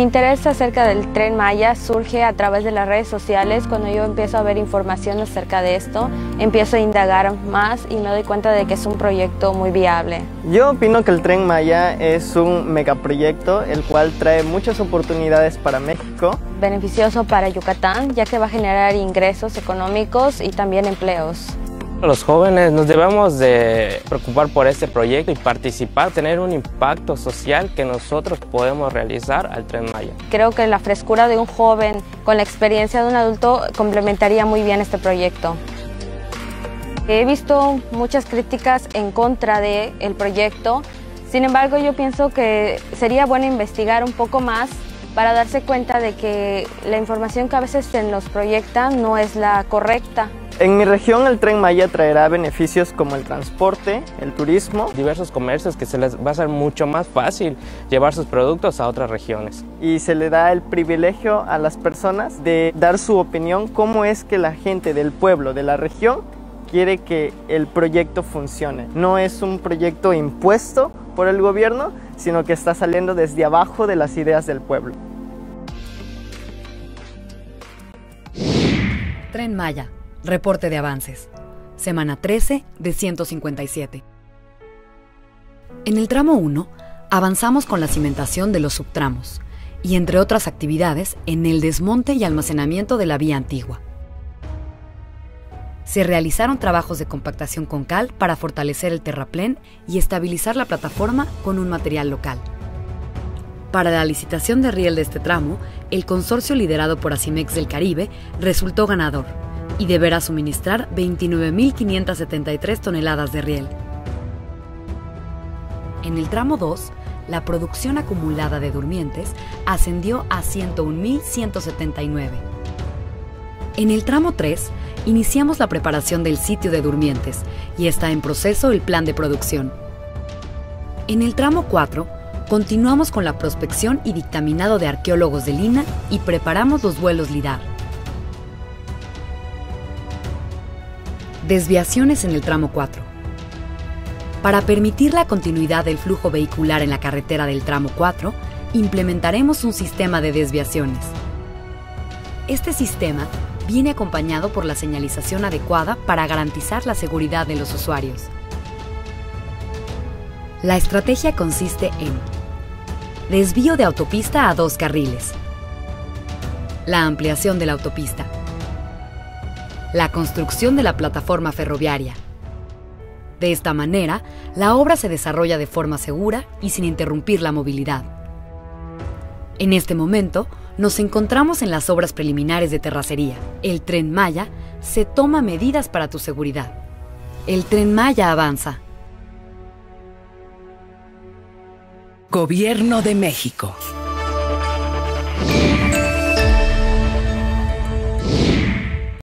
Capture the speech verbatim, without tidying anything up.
interés acerca del Tren Maya surge a través de las redes sociales. Cuando yo empiezo a ver información acerca de esto, empiezo a indagar más y me doy cuenta de que es un proyecto muy viable. Yo opino que el Tren Maya es un megaproyecto el cual trae muchas oportunidades para México. Beneficioso para Yucatán, ya que va a generar ingresos económicos y también empleos. Los jóvenes nos debemos de preocupar por este proyecto y participar, tener un impacto social que nosotros podemos realizar al Tren Maya. Creo que la frescura de un joven con la experiencia de un adulto complementaría muy bien este proyecto. He visto muchas críticas en contra del proyecto, sin embargo yo pienso que sería bueno investigar un poco más para darse cuenta de que la información que a veces se nos proyecta no es la correcta. En mi región el Tren Maya traerá beneficios como el transporte, el turismo, diversos comercios que se les va a hacer mucho más fácil llevar sus productos a otras regiones. Y se le da el privilegio a las personas de dar su opinión cómo es que la gente del pueblo, de la región, quiere que el proyecto funcione. No es un proyecto impuesto por el gobierno, sino que está saliendo desde abajo de las ideas del pueblo. Tren Maya. Reporte de avances. Semana trece de ciento cincuenta y siete. En el tramo uno, avanzamos con la cimentación de los subtramos y, entre otras actividades, en el desmonte y almacenamiento de la vía antigua. Se realizaron trabajos de compactación con cal para fortalecer el terraplén y estabilizar la plataforma con un material local. Para la licitación de riel de este tramo, el consorcio liderado por Asimex del Caribe resultó ganador y deberá suministrar veintinueve mil quinientas setenta y tres toneladas de riel. En el tramo dos, la producción acumulada de durmientes ascendió a ciento un mil ciento setenta y nueve. En el tramo tres, iniciamos la preparación del sitio de durmientes y está en proceso el plan de producción. En el tramo cuatro, continuamos con la prospección y dictaminado de arqueólogos de Lina y preparamos los vuelos LIDAR. Desviaciones en el tramo cuatro. Para permitir la continuidad del flujo vehicular en la carretera del tramo cuatro, implementaremos un sistema de desviaciones. Este sistema viene acompañado por la señalización adecuada para garantizar la seguridad de los usuarios. La estrategia consiste en desvío de autopista a dos carriles, la ampliación de la autopista, la construcción de la plataforma ferroviaria. De esta manera, la obra se desarrolla de forma segura y sin interrumpir la movilidad. En este momento, nos encontramos en las obras preliminares de terracería. El Tren Maya se toma medidas para tu seguridad. El Tren Maya avanza. Gobierno de México.